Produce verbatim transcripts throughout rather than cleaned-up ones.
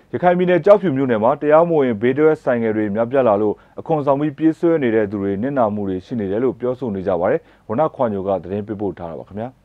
ရခိုင်ပြည်နယ်ကြောက်ဖြူမြို့နယ်မှာတရားမဝင်ဘေးဒွဲဆိုင်ငယ်တွေများပြားလာလို့အခွန်ဆောင်ပြီးပြေးဆွဲနေတဲ့သူတွေနစ်နာမှုတွေရှိနေတယ်လို့ပြောဆိုနေကြပါတယ်။ဝနခွန်ညိုကသတင်းပေးပို့ထားတာပါခင်ဗျာ။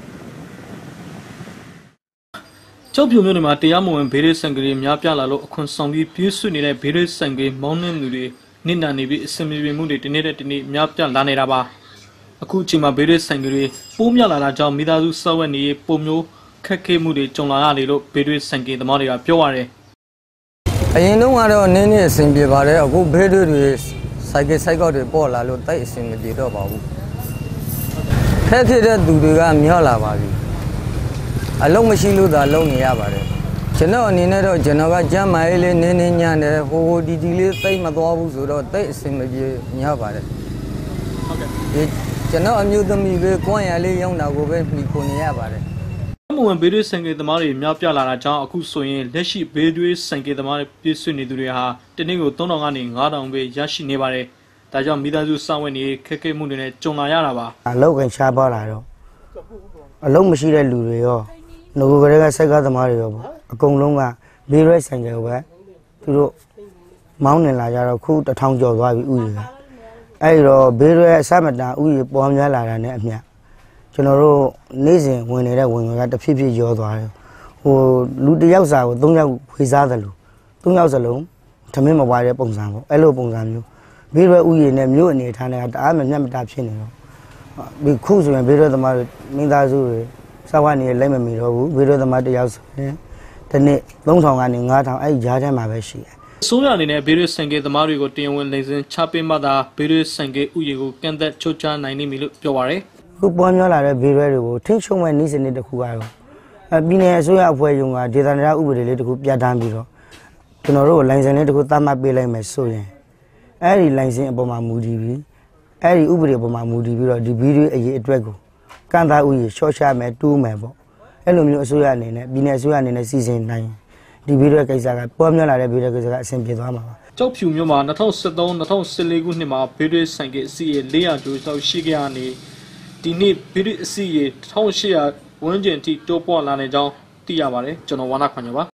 ကြောက်ဖြူမြို့နယ်မှာတရားမဝင်ဘေးဒွဲဆိုင်ငယ်တွေများပြားလာလို့အခွန်ဆောင်ပြီးပြေးဆွဲနေတဲ့ဘေးဒွဲဆိုင်ငယ်မောင်းနှင်းသူတွေနစ်နာနေပြီးအစင်မြေမှုတွေတနေ့တဲ့တနေ့များပြားလာနေတာပါ။အခုချိန်မှာဘေးဒွဲဆိုင်ငယ်တွေပိုးများလာတာကြောင့်မိသားစုစောက်ဝက်နေပုံမျိုးခက်ခဲမှုတွေကြုံလာရတယ်လို့ဘေးဒွဲဆိုင်ငယ်သမားတွေကပြောရတယ်အရင်တုန်းကတော့နင်းနေအဆင်ပြေပါတယ်အခုဘေးတွေစိုက်ကစိုက်ကောက်တွေပေါ်လာလို့တိုက်အဆင်မပြေတော့ပါဘူးခက်ခဲတဲ့သူတွေကမြော့လာပါပြီအလုံးမရှိလို့သာလုံးနေရပါတယ်ကျွန်တော်အနေနဲ့တော့ကျွန်တော်ကကြမ်းမာရေးလေးနင်းနေညံ့တယ်ဟိုဟိုဒီဒီလေးတိတ်မသွားဘူးဆိုတော့တိတ်အဆင်မပြေညပါတယ်ဟုတ်ကဲ့ဒီကျွန်တော်အမျိုးသမီးပဲကွမ်းရလေးရောင်းတာကိုပဲမှီခိုနေရပါတယ်မဝင်ဘေးဒွေးဆိုင်ကသမားတွေများပြားလာတာကြောင့်အခုဆိုရင်လက်ရှိဘေးဒွေးဆိုင်ကသမားတွေပြည့်စုံနေသူတွေဟာတနေ့ကိုသုံးထောင်ကနေငါးထောင်ပဲရရှိနေပါတယ်။ဒါကြောင့်မိသားစုစောင့်ဝင်နေခက်ခဲမှုတွေနဲ့ကြုံလာရတာပါ။အလုပ်ကရှားပါလာတော့အလုပ်မရှိတဲ့လူတွေရောငိုကလေးကစိုက်ကားသမားတွေရောပေါ့အကုန်လုံးကဘေးဒွေးဆိုင်ကပဲသူတို့မောင်းနေလာကြတော့ခုတစ်ထောင်ကျော်သွားပြီဥယျာဉ်ကအဲ့တော့ဘေးဒွေးအစမတန်ဥယျာဉ်ပေါ်များလာတာနဲ့အမျှကျွန်တော်တို့နေ့စဉ်ဝင်နေတဲ့ဝင်ဝင်ကတဖြည်းဖြည်းရောသွားတယ်ဟိုလူတယောက်စာကိုသုံးယောက်ဝေစားတယ်လို့သုံးယောက်စလုံးထမင်းမပွားတဲ့ပုံစံပေါ့အဲ့လိုပုံစံမျိုးဘေးရွယ်ဥယျာဉ်နဲ့မြို့အနေထားနဲ့တအားမမျက်မတာဖြစ်နေတော့ဒီခုဆိုရင်ဘေးရွယ်သမားတွေမိသားစုတွေစောက်ဝနေလိုက်မမီတော့ဘူးဘေးရွယ်သမားတယောက်ဆိုရင်ဒီနေ့သုံးထောင်ကနေငါးထောင်အဲ့ကြားထဲမှာပဲရှိတယ်ဆိုးရအနေနဲ့ဘေးရွယ်ဆိုင်ကသမားတွေကိုတင်ဝင်လိမ့်စင်ချပေးမှသာဘေးရွယ်ဆိုင်ကဥယျာဉ်ကိုကန့်သက်ချုပ်ချနိုင်နေပြီလို့ပြောပါရယ်ခုပေါ်များလာတဲ့ဘေးရွယ်တွေကိုထိချုံမဲ့နေ့စဉ်နေ့တစ်ခုကတော့အပြည်နယ်အစိုးရအဖွဲ့ရုံးကဒေသနာဥပဒေလေးတစ်ခုပြဋ္ဌာန်းပြီးတော့ကျွန်တော်တို့လိုင်စင်လေးတစ်ခုသတ်မှတ်ပေးလိုက်မယ်ဆိုရင်အဲ့ဒီလိုင်စင်အပေါ်မှာမူတည်ပြီးအဲ့ဒီဥပဒေအပေါ်မှာမူတည်ပြီးတော့ဒီဗီဒီယိုအရေးအတွက်ကိုကန့်သားဥယျာဉ်ရှော့ချမယ်တူးမယ်ပေါ့အဲ့လိုမျိုးအစိုးရအနေနဲ့ပြည်နယ်အစိုးရအနေနဲ့စီစဉ်နိုင်ဒီဗီဒီယိုကိစ္စကပေါ်များလာတဲ့ဗီဒီယိုကိစ္စကအဆင်ပြေသွားမှာပါကြောက်ဖြူမြို့မှာ၂၀၁၃၂၀၁၄ခုနှစ်မှာဗီဒီယိုဆိုင်ကအစီအလေးရာကျော်လောက်ရှိခဲ့ရနေဒီနေ့ဗီဒီယိုအစီအတစ်ထောင်ရှစ်ရာဝန်းကျင်ထိတိုးပွားလာနေကြောင်းသိရပါတယ်ကျွန်တော်ဝါနာခွန်ညပါ